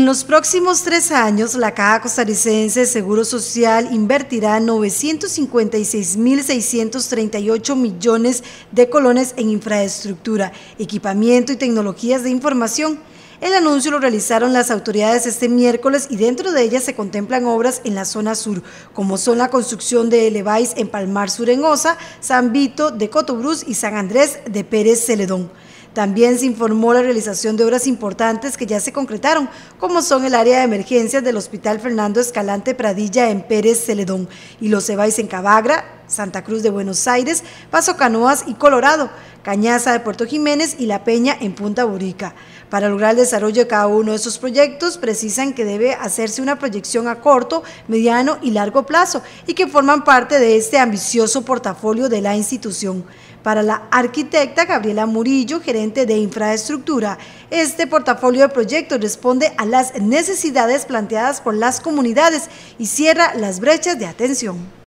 En los próximos 3 años, la Caja Costarricense de Seguro Social invertirá 956.638 millones de colones en infraestructura, equipamiento y tecnologías de información. El anuncio lo realizaron las autoridades este miércoles y dentro de ellas se contemplan obras en la zona sur, como son la construcción de elevais en Palmar Sur en Osa, San Vito de Cotobruz y San Andrés de Pérez Celedón. También se informó la realización de obras importantes que ya se concretaron, como son el área de emergencias del Hospital Fernando Escalante Pradilla en Pérez Celedón y los elevais en Cabagra, Santa Cruz de Buenos Aires, Paso Canoas y Colorado, Cañaza de Puerto Jiménez y La Peña en Punta Burica. Para lograr el desarrollo de cada uno de estos proyectos, precisan que debe hacerse una proyección a corto, mediano y largo plazo y que forman parte de este ambicioso portafolio de la institución. Para la arquitecta Gabriela Murillo, gerente de infraestructura, este portafolio de proyectos responde a las necesidades planteadas por las comunidades y cierra las brechas de atención.